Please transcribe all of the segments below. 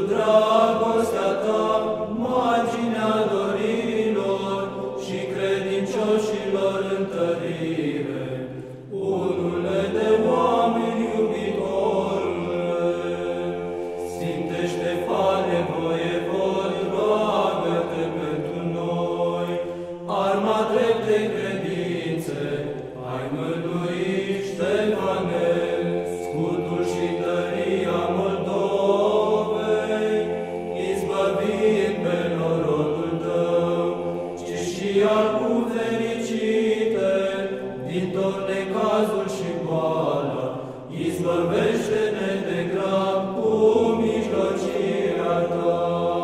dragostea ta, marginea doririlor și credincioșilor întărire, unule de oameni iubitorule, Sfinte Ștefane, voievod, roagă-te pentru noi, arma dreptei credințe, ai mântuit Ștefane, scutul și tăria Moldovei, izbăvind pe norodul tău, ci și al cu fericite, din tot necazul și boala, izbăvește-ne de grab cu mijlocirea ta.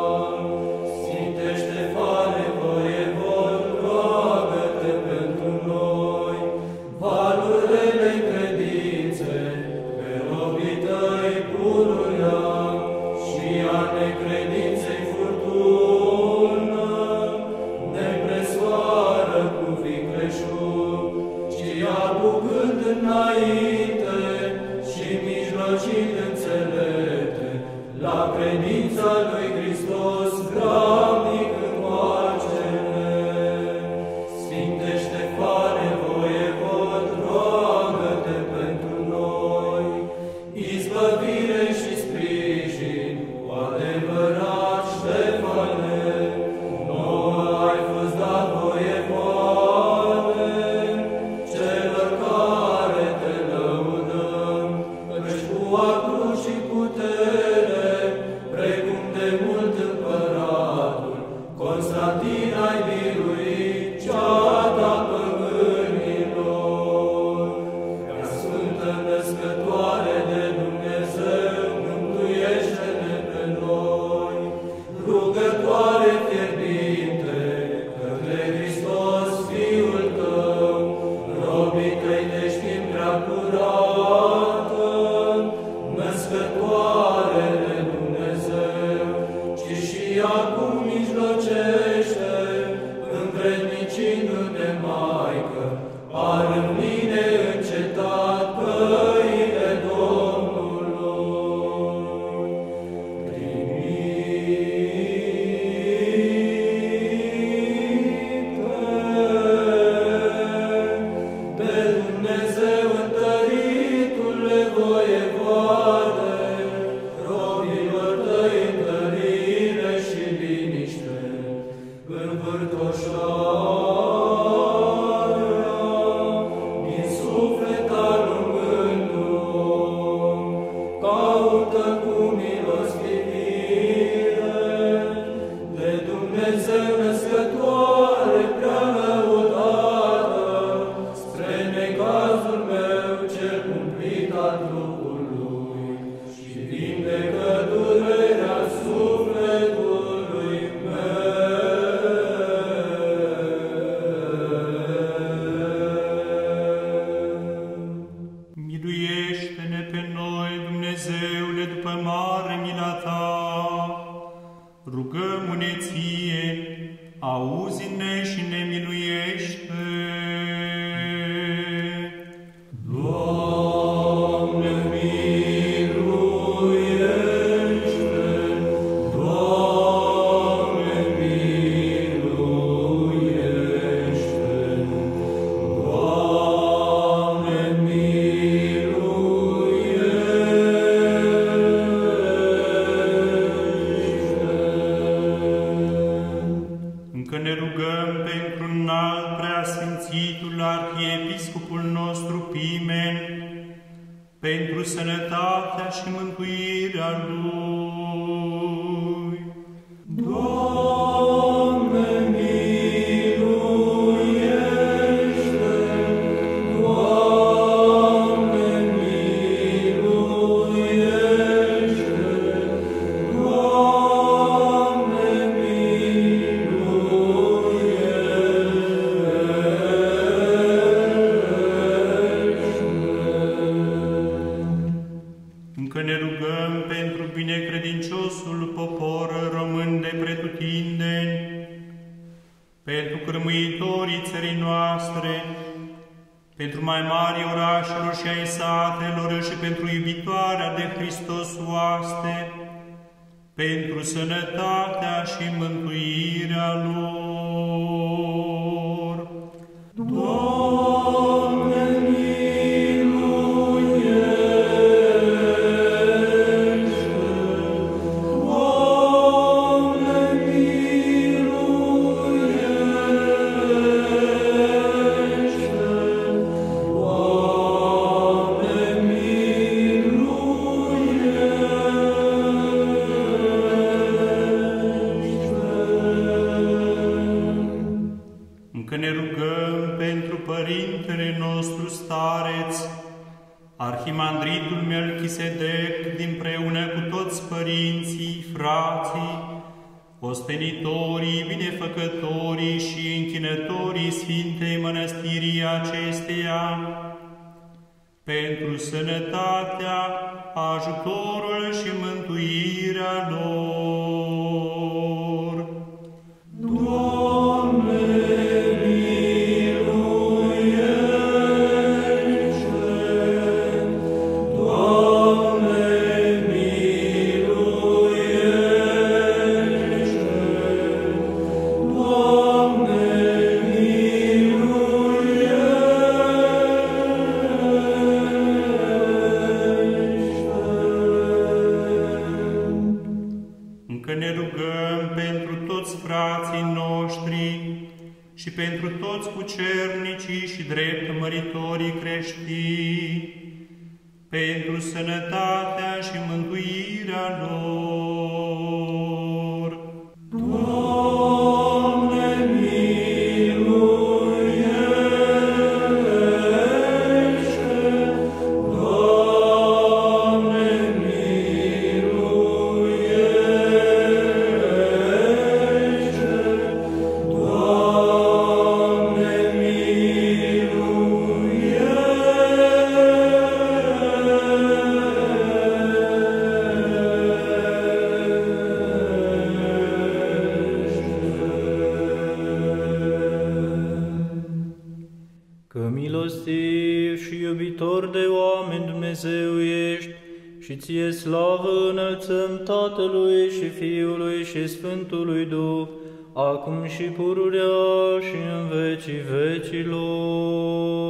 Sfinte Ștefane, voievod, roagă-te pentru noi, valurile credințe, pe robii tăi pururea, și a necredinței furtună, ne presoară cu vicleșug, ci apucând înainte și mijlocind înțelepte, la credința lui Hristos grabnic întoarce-ne. Sfinte Ștefane, voievod, roagă-te pentru noi, izbăvire și sprijin, cu adevărat, Ștefane, nouă ai fost dat, voievoade, celor care te lăudăm, căci cu a crucii putere, precum de mult împăratul, Constantin ai biruit ceata păgânilor. Ca Sfântă Născătoare de Dumnezeu, mântuiește-ne pe noi, rugătoare fierbinte către Hristos, Fiul tău, robii tăi te știm prea curată, Născătoare de Dumnezeu, ci și acum mijlocește, învrednicindu-ne, Maică, ar în mine încetat căile Domnului. Primite, pe Dumnezeu întăritule, voievoade, robilor tăi întărire și liniște, învârtoșarea din suflet alungându-o, caută cu milostivire de Dumnezeu Născătoare prea lăudată, spre necazul meu cel cumplit al trupului, și vindecă durerea sufletului meu. Miluiește-ne pe noi, Dumnezeule, după mare mila ta. Rugăm-ne ție, auzi-ne și ne miluiește. Doamne, miluiește! Doamne, miluiește! Doamne, miluiește! Încă ne rugăm pentru înalt preasfințitul arhiepiscopul nostru Pimen, pentru sănătatea și mântuirea lui. Doamne, miluiește! Doamne, miluiește! Doamne, miluiește! Încă ne rugăm pentru binecredinciosul popor român de pretutindeni, pentru cârmuitorii țării noastre, pentru mai mari orașelor și ai satelor și pentru iubitoarea de Hristos oaste, pentru sănătatea și mântuirea lor. Doamne, miluiește! Doamne, miluiește! Doamne, Încă ne rugăm pentru Părintele nostru stareț, Arhimandritul Melchisedec, dinpreună cu toți părinții, frații, ostenitorii, binefăcătorii și închinătorii Sfintei Mănăstirii acesteia, pentru sănătatea, ajutorul și mântuirea lor. Doamne, miluiește! Doamne, miluiește! Doamne, miluiește! Încă ne rugăm pentru toți frații noștri și pentru toți cucernicii și drept măritorii creștini, pentru sănătatea și mântuirea lor. Doamne, miluiește! Doamne, miluiește! Doamne, Că milostiv și iubitor de oameni Dumnezeu ești, și ție slavă înălțăm Tatălui și Fiului și Sfântului Duh, acum și pururea și în vecii vecilor.